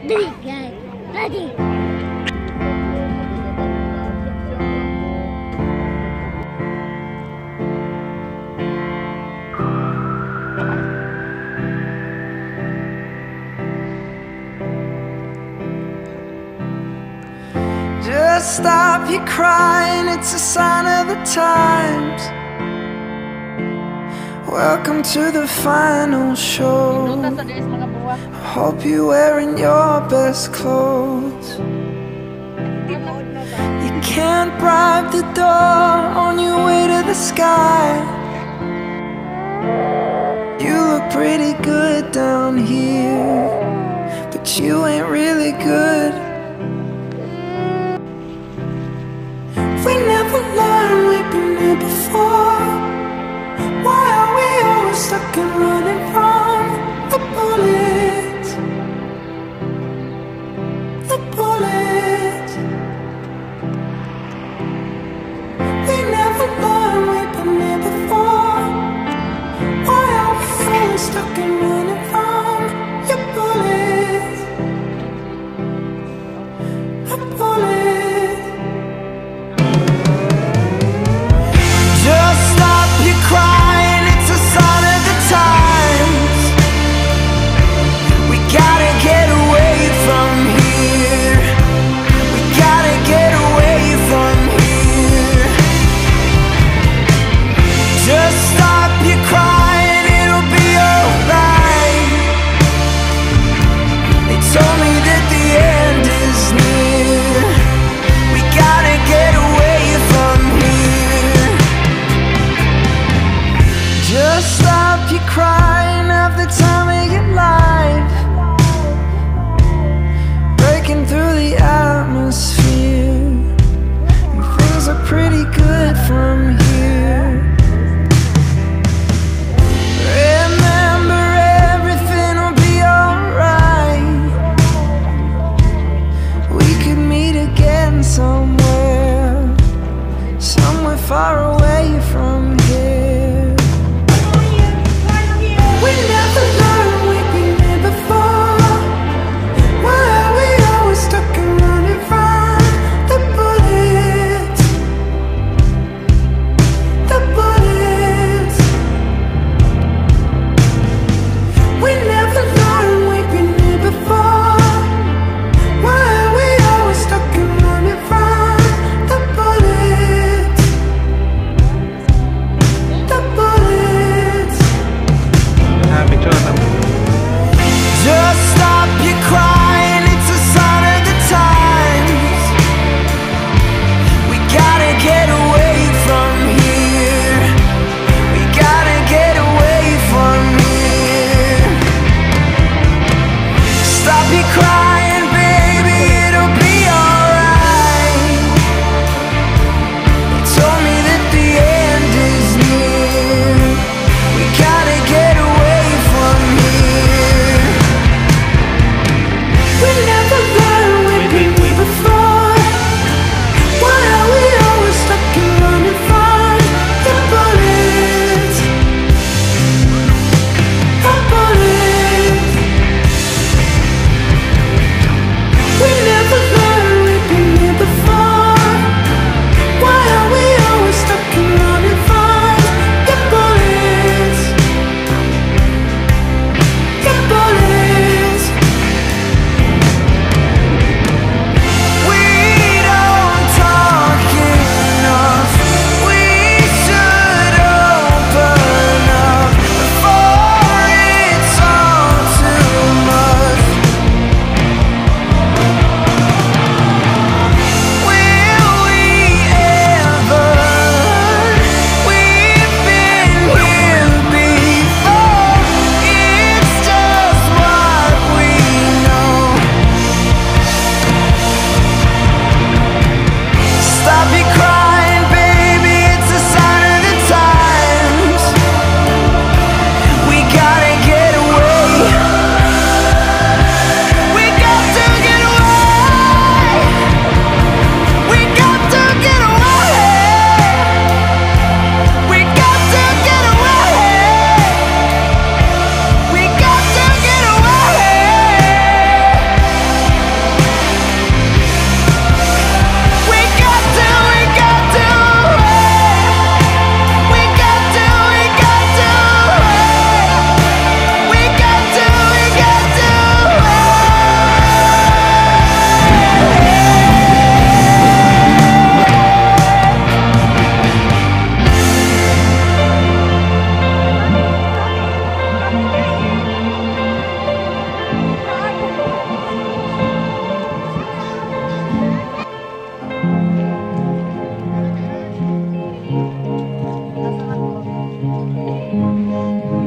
3, guys. Ready? Just stop your crying, it's a sign of the times. Welcome to the final show. I hope you're wearing your best clothes. You can't bribe the door on your way to the sky. You look pretty good down here, but you ain't really good. We never learned, we've been here before. Why are we always stuck and running from the bullets? The bullets. We never learned, we've been here before. Why are we always stuck and running from your bullets? The bullets. Crying, it's a sign of the times. We gotta get away from here. We gotta get away from here. Just stop your crying, it'll be alright. They told me that the end is near. We gotta get away from here. Just stop your crying, have the time of your life. Breaking through the atmosphere, and things are pretty good from here. Remember, everything will be alright. We could meet again somewhere, somewhere far away from here. We never learned, we've been here before. Why are we always stuck and running from the bullets? The bullets. We never learned, we've been here before. Why are we always stuck and running from the bullets?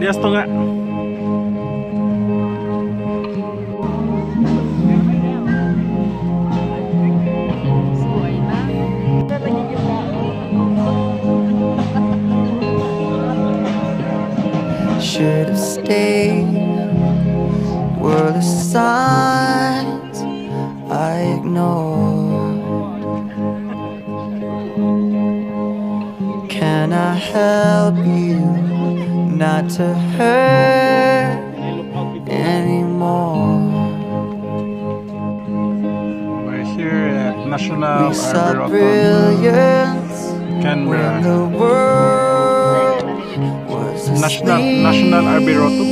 Lias to nga. Should have stayed were the signs I ignored. Can I help you not to hurt anymore? We're here at National We saw Arboretum, brilliance when Canberra. the world was asleep. National Arboretum.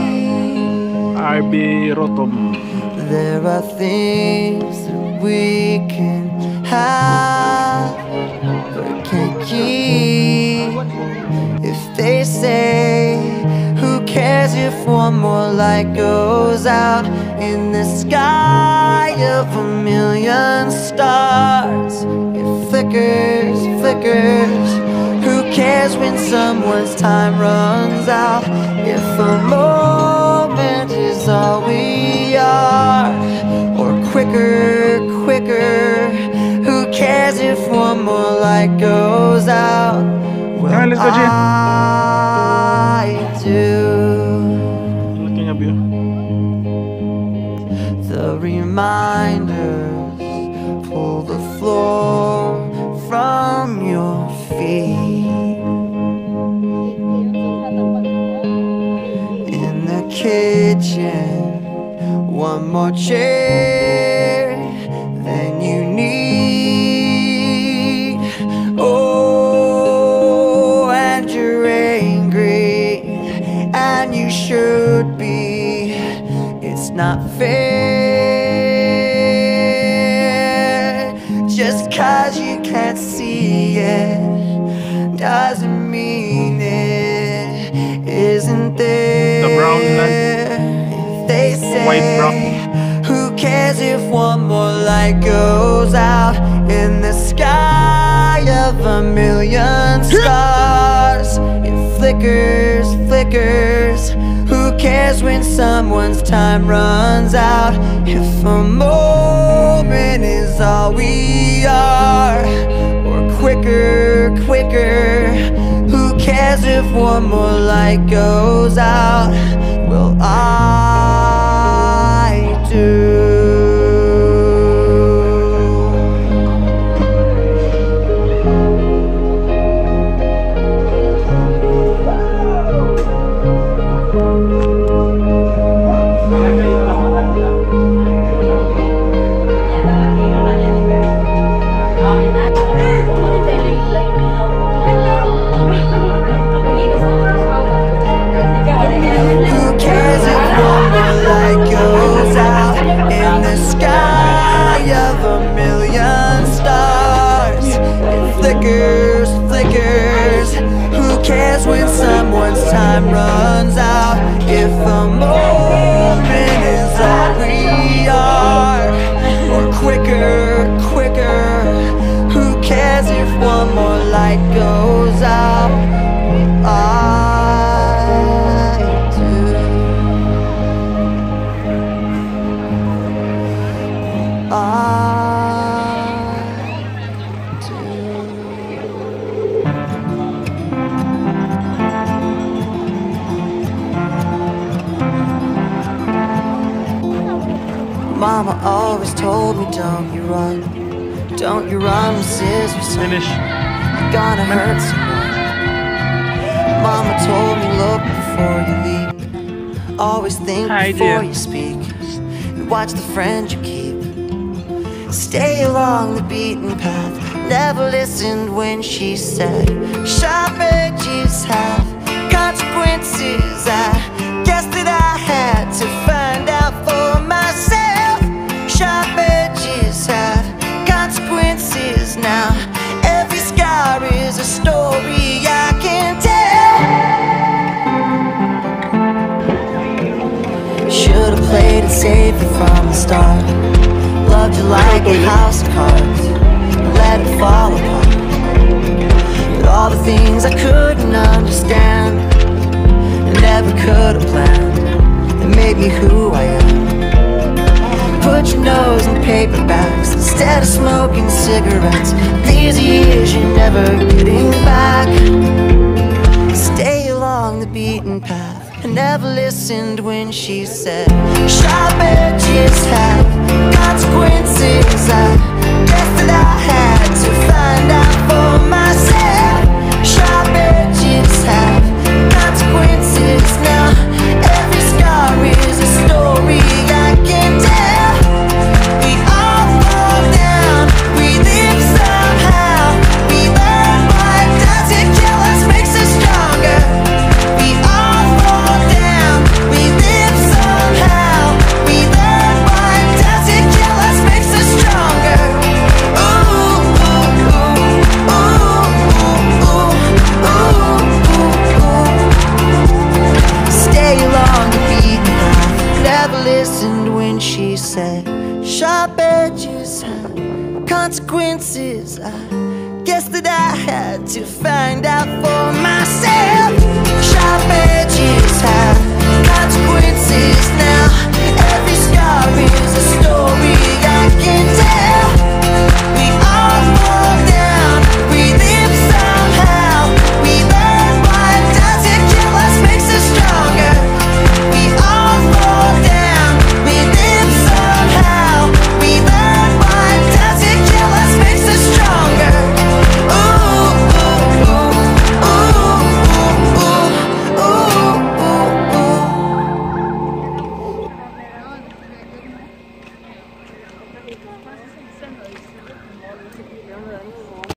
Arboretum. There are things that we can have but can't keep. If they say, who cares if one more light goes out in the sky of a million stars? It flickers, flickers. Who cares when someone's time runs out? If a moment is all we are, or quicker, quicker. Who cares if one more light goes out? Well, let's go, Jin. I do. Looking at you. The reminders pull the floor from your feet. In the kitchen, one more chair than you need. Oh, and you're angry, and you should be. It's not fair. Just 'cause you can't see it doesn't mean it isn't there. The brown land. If they say, White brown. who cares if one more light goes out in the sky of a million stars? It flickers, flickers. Who cares when someone's time runs out? If a moment is all we are, or quicker, quicker. Who cares if one more light goes out? Well, I do. Who cares if one more light goes out in the sky of a million stars? It flickers, flickers. Who cares when someone's time runs out? If a moment is all we are, or quicker, quicker. Who cares if one more light goes out? I do. I do. Mama always told me, don't you run. Don't you run with scissors. Finish. You're gonna hurt someone. Mama told me, look before you leap. Always think Hi, before dear. you speak. And watch the friends you keep. Stay along the beaten path. Never listened when she said, sharp edges have consequences. I guess that I had to find out for myself. Sharp edges have consequences now. Every scar is a story I can tell. Should've played it safe from the start. Loved you like a house of cards, let it fall apart. But all the things I couldn't understand never be who I am. Put your nose in paperbacks instead of smoking cigarettes. These years you're never getting back. Stay along the beaten path. I never listened when she said sharp edges have consequences. I guess that I had to find out for myself. Sharp edges have consequences. Now every scar is a story I can tell. We all fall down, we live somehow. We learn what doesn't kill us makes us stronger. We all fall down, we live somehow. We learn what doesn't kill us makes us stronger. Ooh, ooh, ooh, ooh, ooh, ooh, ooh. Stay along the beaten path. Never listened when she said sharp edges have consequences. I guess that I had to find out for